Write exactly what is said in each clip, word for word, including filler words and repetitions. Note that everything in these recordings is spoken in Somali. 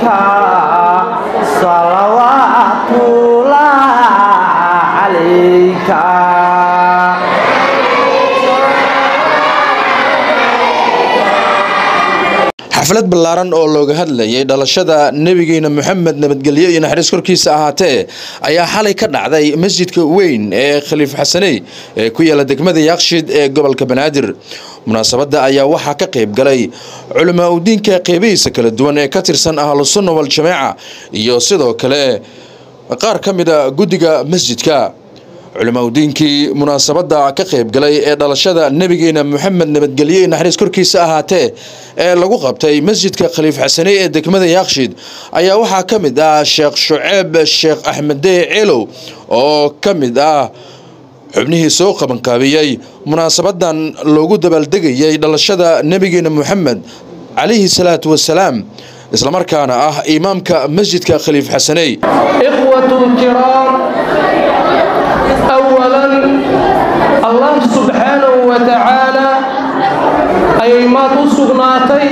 صلوات الله عليك xaflad ballaaran oo looga hadlayay dhalashada nabigeena Maxamed nabadgelyo iyo naxariis korkiisa ahaatee ayaa xalay ka dhacday masjidka weyn ee Khaliif Xasaney ee ku yaala degmada Yaaqshiid ee gobolka Banaadir munaasabada ayaa waxa ka qayb galay culimo u diinka qeybihiisa kala duwan ee ka tirsan ahlus sunna wal jamaa iyo sidoo kale qaar kamid ah gudiga masjidka علماء ودينكي مناسبة كقيب قلي دلشة نبينا محمد نبتقليه نحرس كركي ساهاته لغو قبتي مسجد كخليف حسني دكمده ياقشيد ايا وحا كمد الشيخ شعيب الشيخ احمد دي عيلو او كمد حبنه سوق بنقابيي مناسبة لوغو دبالدقي دلشة نبينا محمد عليه الصلاة والسلام اسلام كان اه امامك مسجد كخليف حسني اخوة الكرام أولاً الله سبحانه وتعالى أي ما تصغناتي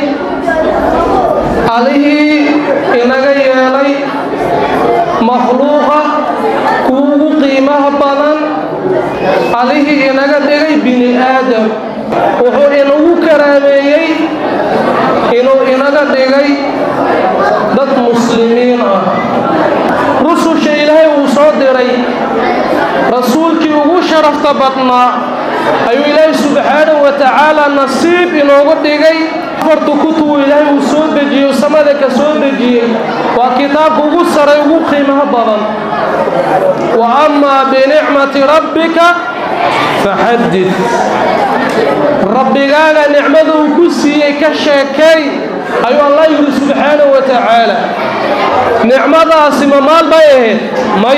عليه إنك يالي مخلوقة كوغو قيمة بلان عليه إنك دغي بني آدم وهو إنه كرامي إنه إنك دغي ضد مسلمين رسول شيء إلهي وصادري رسولك ugu sharafta badnaa ayuu Ilaahay subhanahu wa ta'ala nasiib inoogu dhigay fartu kutu Ilaahay uu soo dejiyo samada ka soo dejiyay waa kitaab ugu saray ugu qiimaha badan wa amma bi ni'mati rabbika fahaddith rabbigana ni'madu ku siiyay ka sheekay ayuu Allah subhanahu wa ta'ala ni'madaasi ma maal bay may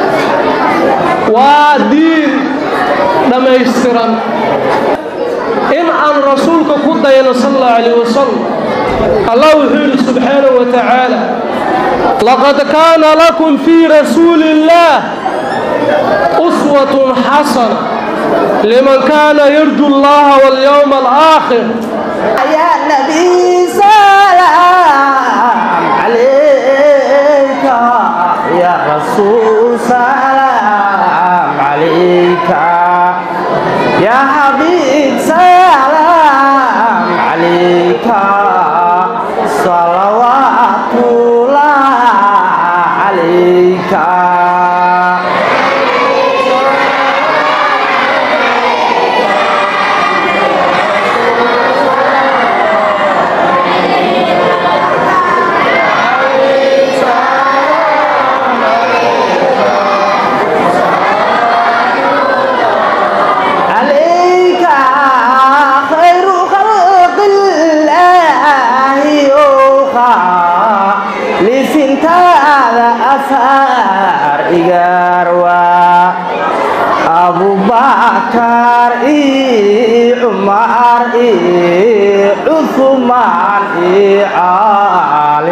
ودين لما يسترن إن أن رسولك كدين صلى الله عليه وسلم الله يقول سبحانه وتعالى لقد كان لكم في رسول الله أسوة حسنة لمن كان يرجو الله واليوم الآخر يا نبي سلام عليك يا رسول سلام عليك يا حبيب سلام عليك صلوات الله عليك أبو بكر إيه عمر إيه عثمان إيه علي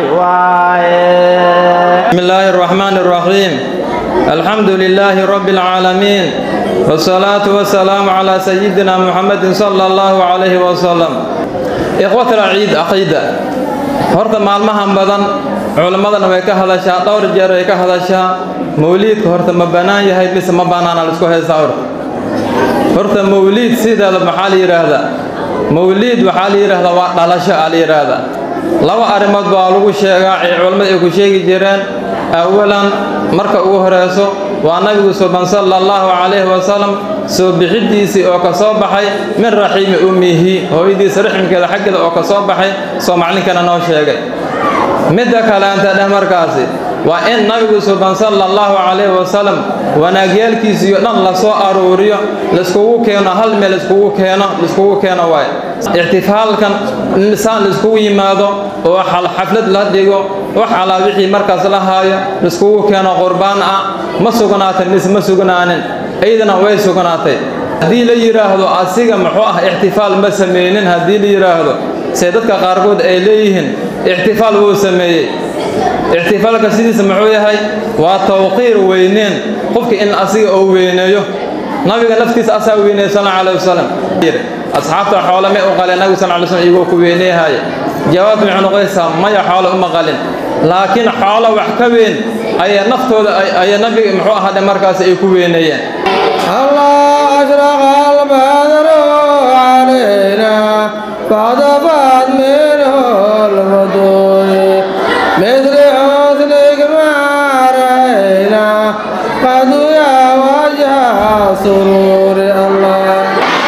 بسم الله الرحمن الرحيم الحمد لله رب العالمين والصلاة والسلام على سيدنا محمد صلى الله عليه وسلم إخوة العيد عقيدة هرت مالمهم بدن علماءنا way ka hadashaa dhowr jeer ay ka hadashaa mawliidka horta ma banaan yahay mise ma banaan la isku heesaa horta mawliid sidaada maxaa la yiraahdaa mawliid waxa la yiraahdaa waa dhalasho la yiraahdaa laba arimood baa lagu sheegaa ay culimadu ay ku sheegi jireen awalan marka ugu horeyso waa nabigu sallallahu alayhi wa sallam soo bixidiisi oo ka soo baxay min rahiim ummihi hooyadiisa raximkeeda xaggeeda oo ka soo baxay Soomaalinkana noo sheegay midda kale anta dhamarkaasi waa in nabigu sallallahu alayhi wa sallam wanaagyaalkiisa iyo dhan la soo arooriyo la isku keeno hal meel isku keeno isku keeno way ihtifaalkan insaan isku yimaado oo xaflad la dhigo wax ala wixii markaas la haayo isku keeno qurbaan ah ma sugnaatay mise ma sugnaanin ayadana way sugnaatay hadii la yiraahdo asiga muxuu ah ihtifaal ma sameeynin hadii la yiraahdo سيدتك قارقود إليهن احتفال هو سميه احتفالك سيدي سمعوه هاي وتوقير وينين قفك إن أسيء أو وينيه نبي نفتيس أساء وينيه صلى الله عليه وسلم أصحابته حوالي مئة وقال النبي صلى الله عليه وسلم يقول وينيه هاي جواب من عنقيسها ما يحاول أم قالين laakiin xoolo wax ka weyn ayaa naftooda ay nabiga muxuu ahaa markaas ay ku weenayeen الله أشرق البدر علينا فاضفت منه البدور مثل حسنك ما رأينا قد يا وجه سرور الله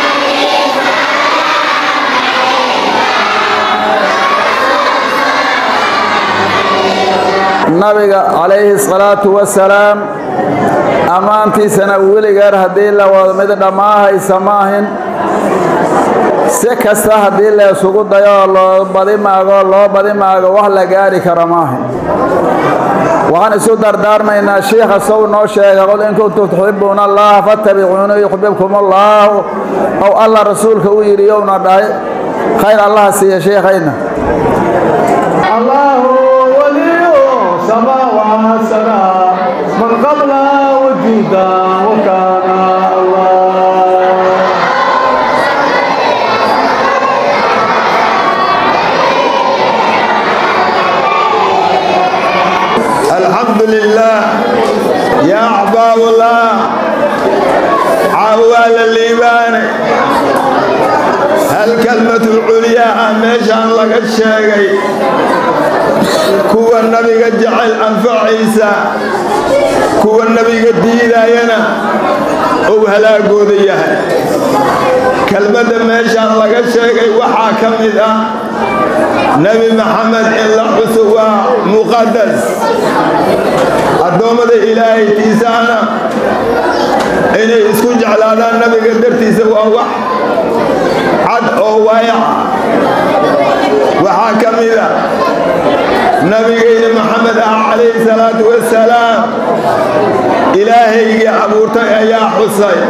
النبي عليه الصلاة والسلام ammaantiisana weligeer haddii la wado mid dhammaahaysa maahin si kasta haddii la isugu dayo loo badi maago loo badi maago wax la gaari karo maahin waxaan isu dardaarmaynaa shiikha sow noo sheega qul in kuntum tuxibbuuna allaha fattabicuuna yuxbibkum allahu ow allah rasuulka u yidhi yowna dhahay khayr allaha siiya sheekhayna الله ولي سماوات سبع من قبل وجودا وكان الله الحمد لله يا أحباب الله عوال الليبان الكلمة العليا ميشان لك الشيء كوى النبي قد جعل أنفع عيسى كوى النبي قد ديداينا أو هلا قوديها كلمة ميشان لك الشيء وحاكم إذا نبي محمد إلا حسوى مقدس الدومة إلهي تيسانا إنه يسكن جعلانا النبي قدر تيسوى وح عد أو وايع وحاكم إذا نبي محمد عليه الصلاة والسلام إلهي عبورتك يا حسين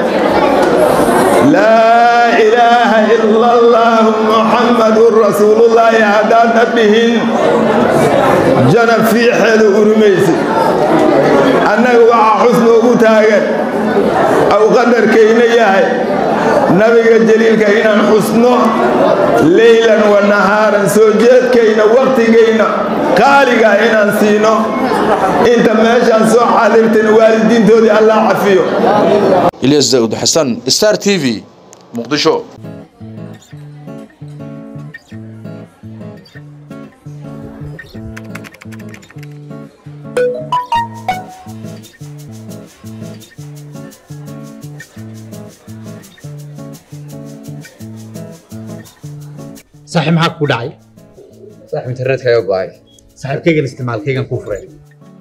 لا إله إلا الله محمد رسول الله يهداد بهن جنب في حال أرميسي أنه وعى حسنه تاغر أو قدر كينيه نبي الجليل كينا حسنه ليلا ونهارا سوجد كينا وقت كينا قالق هنا نسينه انت ماشي سو حاضرت الوالدين تودي الله عافيه إلياس داود حسن ستار تي في مقدشو صاحب معك وداعي صاحب انترنت كايو باي صاحب كيغن استعمال كيغن كفري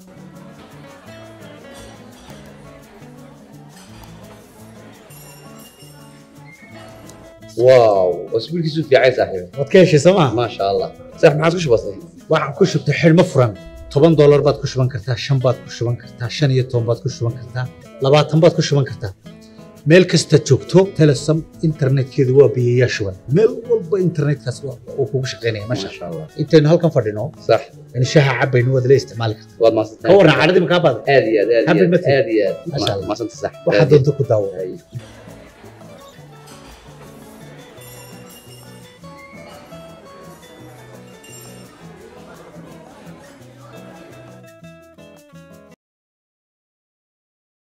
واو اسبوع كيسو في عين صاحبي ودكيش سما ما شاء الله صاحب معك وش بسيط waxaan ku shubtay xilmo furan toban dollar baad ku shuban kartaa shan baad ku shuban kartaa shan iyo toban baad ku shuban kartaa labaatan baad ku shuban kartaa meel kasta joogto telesom internetkeedu waa biyayaa shuban meel walba internetkaas uu kugu shaqeynaya ما شاء الله intaynu halkan fadhino صح in shaha cabaynu wada la isticmaali kartaa والله ما صدقت ka waran caadadii ma ka baad هذه هذه حبيت مثل. هذه ما شاء الله. ما صدقت صح waxaad doonto ku daawo أي.